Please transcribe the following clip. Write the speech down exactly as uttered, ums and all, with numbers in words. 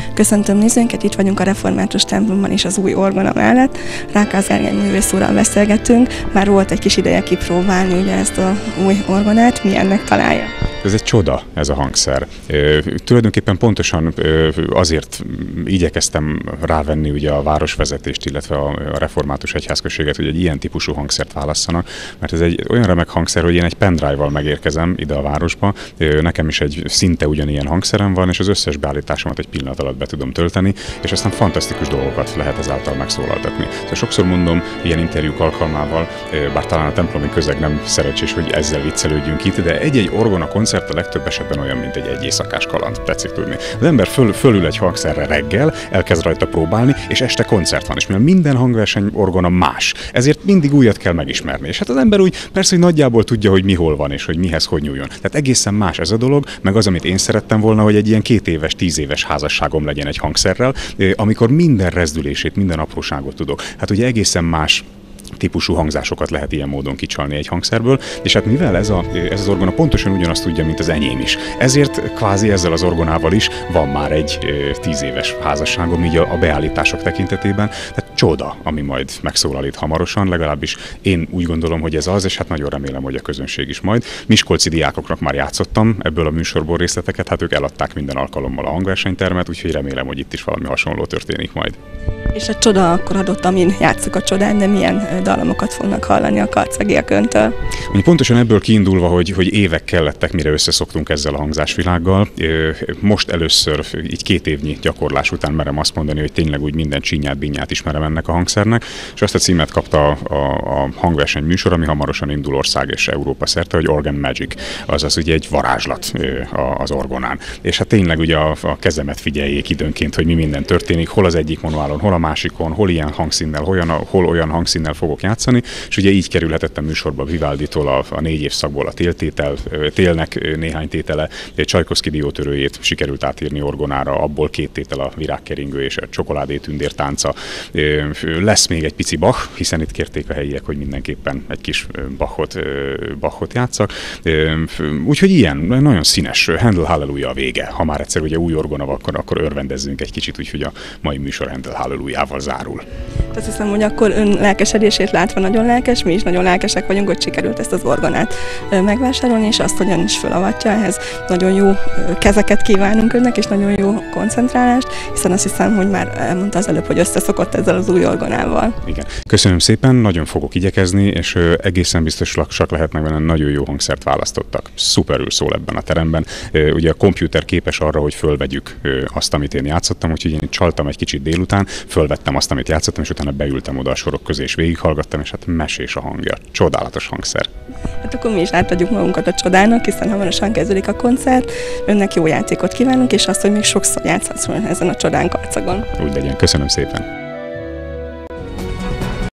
Köszöntöm nézőinket, itt vagyunk a református templomban és az új orgona mellett. Rákász Gergely művész úrral beszélgetünk, már volt egy kis ideje kipróbálni ugye ezt az új orgonát, milyennek találja? Ez egy csoda, ez a hangszer. Ö, tulajdonképpen pontosan ö, azért igyekeztem rávenni ugye a városvezetést, illetve a, a református egyházközséget, hogy egy ilyen típusú hangszert válasszanak, mert ez egy olyan remek hangszer, hogy én egy pendrive-val megérkezem ide a városba, ö, nekem is egy szinte ugyanilyen hangszerem van, és az összes beállításomat egy pillanat alatt be tudom tölteni, és aztán fantasztikus dolgokat lehet ezáltal megszólaltatni. Szóval sokszor mondom ilyen interjúk alkalmával, ö, bár talán a templomi közeg nem szerencsés, hogy ezzel viccelődjünk itt, de egy-egy orgona koncert a legtöbb esetben olyan, mint egy egy éjszakás kaland, tetszik tudni. Az ember föl, fölül egy hangszerre reggel, elkezd rajta próbálni, és este koncert van, és mivel minden hangverseny orgona más, ezért mindig újat kell megismerni. És hát az ember úgy persze, hogy nagyjából tudja, hogy mi hol van, és hogy mihez hogy nyúljon. Tehát egészen más ez a dolog, meg az, amit én szerettem volna, hogy egy ilyen két éves, tíz éves házasságom legyen egy hangszerrel, amikor minden rezdülését, minden apróságot tudok. Hát ugye egészen más típusú hangzásokat lehet ilyen módon kicsalni egy hangszerből, és hát mivel ez, a, ez az orgona pontosan ugyanazt tudja, mint az enyém is, ezért kvázi ezzel az orgonával is van már egy tíz éves házasságom, így a, a beállítások tekintetében, tehát csoda, ami majd megszólal itt hamarosan, legalábbis én úgy gondolom, hogy ez az, és hát nagyon remélem, hogy a közönség is majd. Miskolci diákoknak már játszottam ebből a műsorból részleteket, hát ők eladták minden alkalommal a hangversenytermet, úgyhogy remélem, hogy itt is valami hasonló történik majd. És a csoda akkor adott, amin játsszuk a csodán, de milyen dalomokat fognak hallani a karcagiak öntől? Pontosan ebből kiindulva, hogy, hogy évek kellettek, mire összeszoktunk ezzel a hangzásvilággal. Most először, így két évnyi gyakorlás után merem azt mondani, hogy tényleg úgy minden csinyát, bínyát ismerem ennek a hangszernek, és azt a címet kapta a, a, a hangverseny műsor, ami hamarosan indul ország és Európa szerte, hogy Organ Magic, azaz ugye egy varázslat az orgonán. És hát tényleg ugye a, a kezemet figyeljék időnként, hogy mi minden történik, hol az egyik manuálon, hol a másikon, hol ilyen hangszínnel, hol olyan, hol olyan hangszínnel fogok játszani, és ugye így kerülhetett a műsorba Vivalditól a, a négy évszakból a téltétel, télnek néhány tétele, Csajkovszky diótörőjét sikerült átírni orgonára, abból két tétel a virágkeringő és a csokoládétündér tánca. Lesz még egy pici Bach, hiszen itt kérték a helyiek, hogy mindenképpen egy kis Bachot, Bachot játszak. Úgyhogy ilyen, nagyon színes, Handel Halleluja a vége. Ha már egyszer ugye új orgona van, akkor, akkor örvendezzünk egy kicsit, úgyhogy a mai műsor Handel Hallelujával zárul. Azt hiszem, hogy akkor ön lelkesedését látva nagyon lelkes, mi is nagyon lelkesek vagyunk, hogy sikerült ezt az orgonát megvásárolni, és azt, hogy ön is felavatja ehhez. Nagyon jó kezeket kívánunk önnek, és nagyon jó koncentrálást, hiszen azt hiszem, hogy már elmondta az előbb, hogy összeszokott ezzel az új orgonával. Igen. Köszönöm szépen, nagyon fogok igyekezni, és egészen biztosak lehetnek benne, nagyon jó hangszert választottak. Szuperül szól ebben a teremben. Ugye a komputer képes arra, hogy fölvegyük azt, amit én játszottam, úgyhogy én csaltam egy kicsit délután, fölvettem azt, amit játszottam, és utána beültem oda a sorok közé, és végighallgattam, és hát mesés a hangja. Csodálatos hangszer. Hát akkor mi is átadjuk magunkat a csodának, hiszen hamarosan kezdődik a koncert. Önnek jó játékot kívánunk, és azt, hogy még sokszor játszhatsz ezen a csodán karcagon. Úgy legyen, köszönöm szépen.